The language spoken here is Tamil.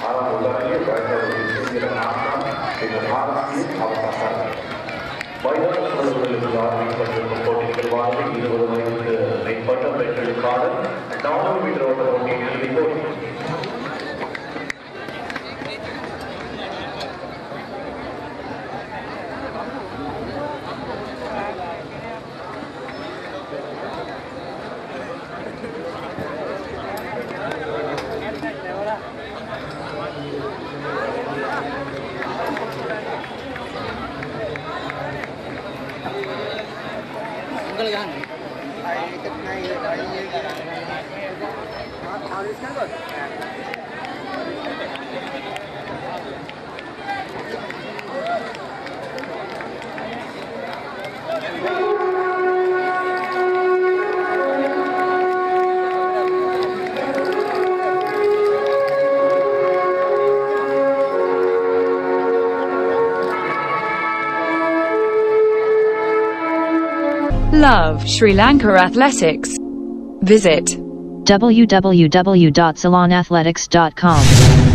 ஆனால் உள்ளாரிலே பயன்படுத்திய நாட்டம் இந்த ஆரம்பியும் அவசானம் மைதானங்களுக்கு ஆரம்பிக்கப்பட்டிருக்கும் போட்டிகள் வாழ்ந்து 20 வயதுக்கு மேற்பட்ட பெண்களுக்கான 400 மீட்டர் ஓட்ட போட்டியில் போட்டி Love Sri Lanka Athletics. Visit www.ceylonathletics.com